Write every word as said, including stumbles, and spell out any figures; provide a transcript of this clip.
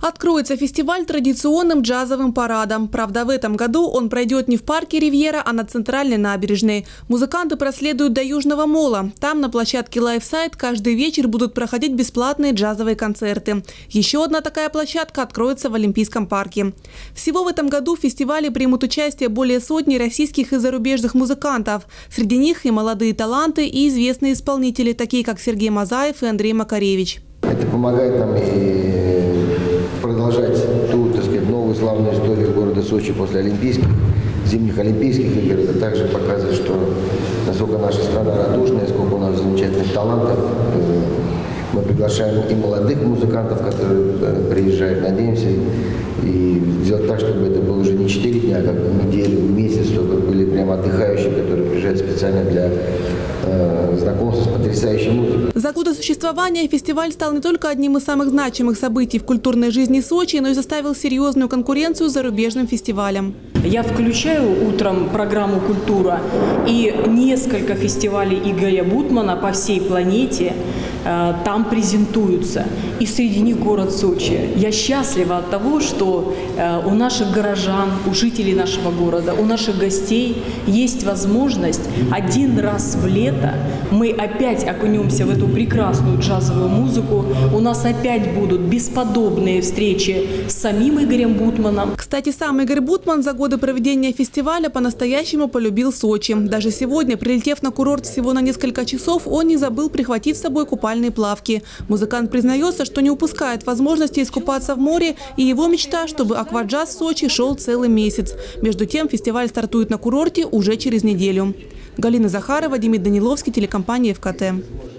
Откроется фестиваль традиционным джазовым парадом. Правда, в этом году он пройдет не в парке «Ривьера», а на центральной набережной. Музыканты проследуют до Южного мола. Там на площадке «Лайфсайд» каждый вечер будут проходить бесплатные джазовые концерты. Еще одна такая площадка откроется в Олимпийском парке. Всего в этом году в фестивале примут участие более сотни российских и зарубежных музыкантов. Среди них и молодые таланты, и известные исполнители, такие как Сергей Мазаев и Андрей Макаревич. Это помогает нам и продолжать ту, так сказать, новую славную историю города Сочи после Олимпийских, зимних Олимпийских игр. Это также показывает, что насколько наша страна радушная, сколько у нас замечательных талантов. Мы приглашаем и молодых музыкантов, которые приезжают, надеемся, и сделать так, чтобы это было уже не четыре дня, как неделю, месяц, чтобы были прямо отдыхающие, которые приезжают специально для э, знакомства с потрясающей музыкой. За годы существования фестиваль стал не только одним из самых значимых событий в культурной жизни Сочи, но и заставил серьезную конкуренцию с зарубежным фестивалем. Я включаю утром программу «Культура», и несколько фестивалей Игоря Бутмана по всей планете э, там презентуются. И среди них город Сочи. Я счастлива от того, что э, у наших горожан, у жителей нашего города, у наших гостей есть возможность один раз в лето мы опять окунемся в эту прекрасную джазовую музыку. У нас опять будут бесподобные встречи с самим Игорем Бутманом. Кстати, сам Игорь Бутман за годы проведения фестиваля по-настоящему полюбил Сочи. Даже сегодня, прилетев на курорт всего на несколько часов, он не забыл прихватить с собой купальные плавки. Музыкант признается, что не упускает возможности искупаться в море, и его мечта, чтобы акваджаз в Сочи шел целый месяц. Между тем, фестиваль стартует на курорте уже через неделю. Галина Захарова, Демид Даниловский, телекомпания эф ка тэ.